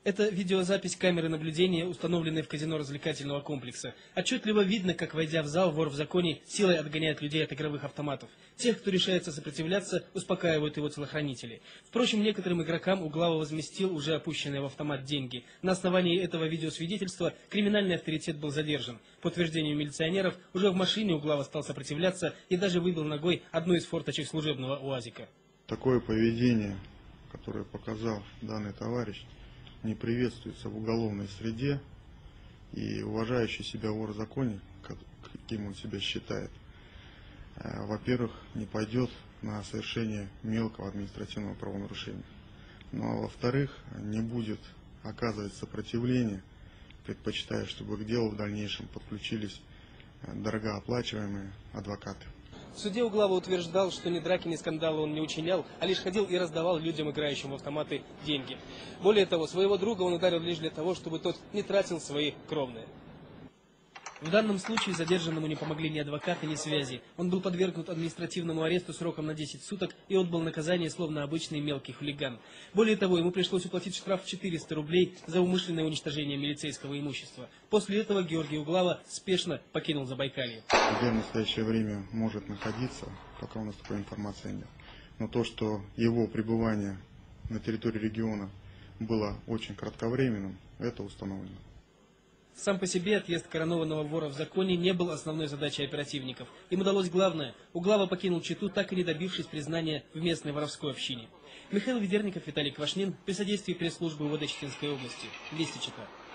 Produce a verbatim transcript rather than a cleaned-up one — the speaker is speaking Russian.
Это видеозапись камеры наблюдения, установленной в казино развлекательного комплекса. Отчетливо видно, как, войдя в зал, вор в законе силой отгоняет людей от игровых автоматов. Тех, кто решается сопротивляться, успокаивают его телохранители. Впрочем, некоторым игрокам Углава возместил уже опущенные в автомат деньги. На основании этого видеосвидетельства криминальный авторитет был задержан. По утверждению милиционеров, уже в машине Углава стал сопротивляться и даже выбил ногой одну из форточек служебного УАЗика. Такое поведение, которое показал данный товарищ, не приветствуется в уголовной среде, и уважающий себя вор в законе, каким он себя считает, во-первых, не пойдет на совершение мелкого административного правонарушения, но во-вторых, не будет оказывать сопротивление, предпочитая, чтобы к делу в дальнейшем подключились дорогооплачиваемые адвокаты. В суде Углава утверждал, что ни драки, ни скандала он не учинял, а лишь ходил и раздавал людям, играющим в автоматы, деньги. Более того, своего друга он ударил лишь для того, чтобы тот не тратил свои кровные. В данном случае задержанному не помогли ни адвокаты, ни связи. Он был подвергнут административному аресту сроком на десять суток и отбыл наказание, словно обычный мелкий хулиган. Более того, ему пришлось уплатить штраф в четыреста рублей за умышленное уничтожение милицейского имущества. После этого Георгий Углава спешно покинул Забайкалье. Где в настоящее время может находиться, пока у нас такой информации нет. Но то, что его пребывание на территории региона было очень кратковременным, это установлено. Сам по себе отъезд коронованного вора в законе не был основной задачей оперативников. Им удалось главное. Углава покинул Читу, так и не добившись признания в местной воровской общине. Михаил Ведерников, Виталий Квашнин, при содействии пресс-службы УВД Читинской области. Вести Чита.